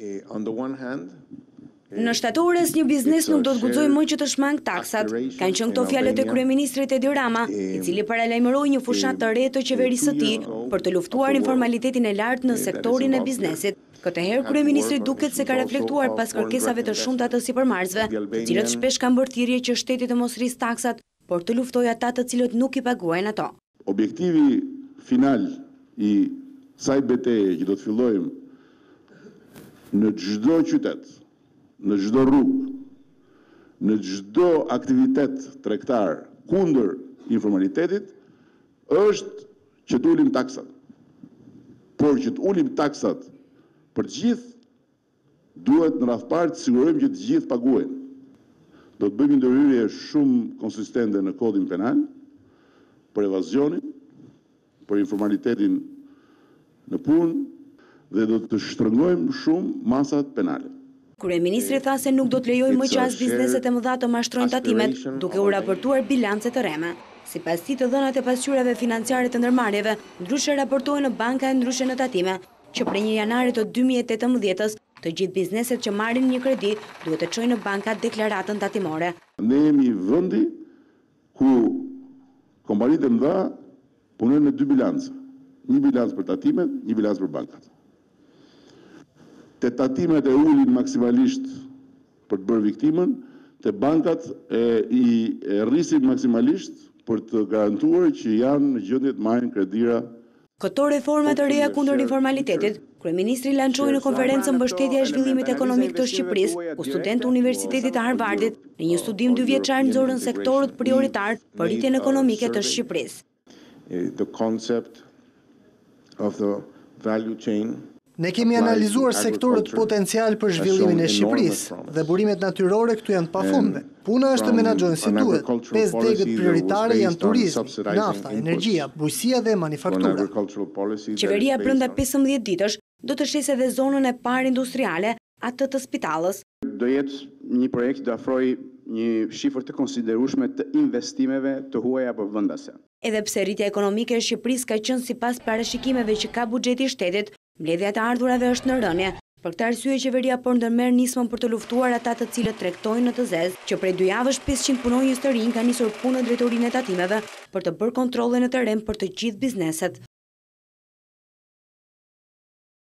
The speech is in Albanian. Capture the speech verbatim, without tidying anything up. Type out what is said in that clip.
On the one hand, Në shtator një biznes nuk do të guxojë më që të shmang taksat. Kanë qenë këto fjalët e kryeministrit Edi Rama, i cili paralajmëroi një fushat të re të qeverisë së tij për të luftuar informalitetin e lartë në sektorin e biznesit. Këtë herë kryeministri duket se ka reflektuar pas kërkesave të shumta të sipërmarrësve, të cilët shpesh kanë bërë thirrje që shteti të mos rrisë taksat, por të luftojë ata të cilët nuk i paguajnë ato. Objektivi final i kësaj betejë që do të fillojmë në çdo qytet, në çdo rrugë, në çdo aktivitet tregtar kundër informalitetit, është që të ulim taksat. Por që të ulim taksat për të gjithë, duhet në radhë parë të sigurojmë që të gjithë paguajnë. Do të bëjmë ndërhyrje shumë konsistente në kodin penal për evazionin, për informalitetin në punë dhe do të shtrëngojmë shumë masat penale. Kryeministri tha se nuk do të lejojë më që as bizneset e mëdha të mashtrojnë tatimet, duke u raportuar bilance të reme. Sipas tij, të dhënat e pasqyrave financiare të ndërmarrjeve ndryshe raportohen në banka e ndryshe në tatime, që prej një janarit të dy mijë e tetëmbëdhjetë-s, të gjithë bizneset që marrin një kredi duhet të çojnë në banka deklaratën tatimore. Ne jemi vendi ku kompanitë e mëdha punojnë me dy bilancë, një bilancë për tatimet, një bilancë për bankat. Te tatimet e ulin maksimalisht për të bërë viktimën, te bankat e, i e rrisin maksimalisht për të garantuar që janë në gjendje të marrin kredira. Këto reforma të reja kundër informalitetit, kryeministri lançoi në konferencën Mbështetja e zhvillimit ekonomik të Shqipërisë, ku studentë të Universitetit të Harvardit në një studim dy vjeçar nxorën sektorët prioritar për rritjen ekonomike të Shqipërisë. The concept of the value chain. Ne kemi analizuar sektorët potencial për zhvillimin e Shqipërisë dhe burimet natyrore këtu janë të pafundme. Puna është të menaxhojnë si duhet. Pesë degët prioritare janë turizmi, nafta, energjia, bujësia dhe manufaktura. Qeveria brenda pesëmbëdhjetë ditësh do të shesë edhe zonën e parë industriale, atë të Spitallës. Do jetë një projekt që do afrojë një shifër të konsiderueshme të investimeve të huaja për vendase. Edhe pse rritja ekonomike e Shqipërisë ka qenë sipas parashikimeve që ka buxheti i shtetit, mbledhja e ardhurave është në rënje. Për këtë arsye qeveria po ndërmerr nismën për të luftuar ata të cilët tregtojnë në të zezë, që prej dy javësh pesëqind punonjës të rinj kanë nisur punë në drejtorinë e tatimeve për të bërë kontrolle në terren për të gjithë bizneset.